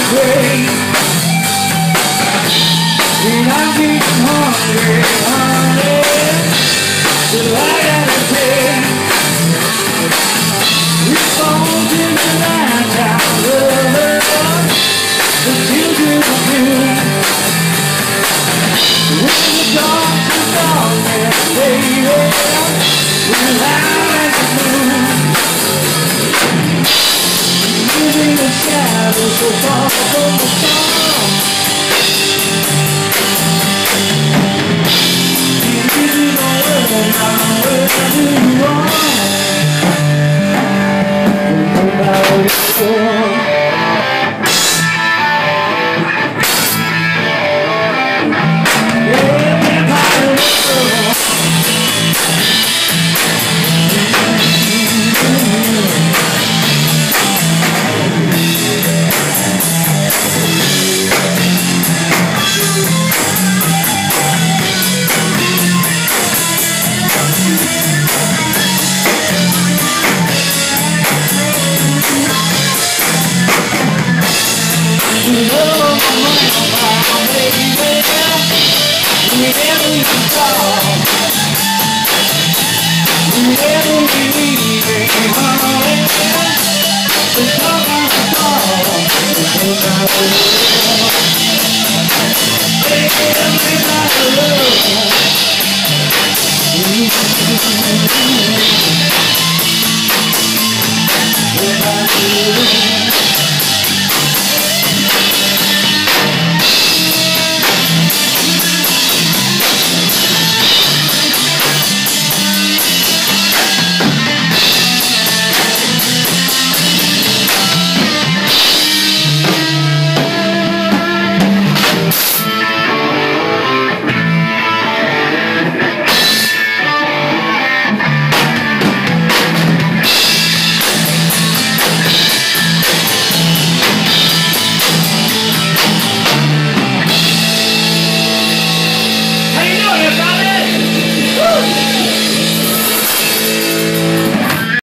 great. And I'm getting hungry, honey, so I gotta pay. We fall in the night time, love, the children of you. When the dawn's a darkness, baby, we're loud as the moon. Living in the shadows so far from the sun. You really don't know now where you are. About it. Everybody loves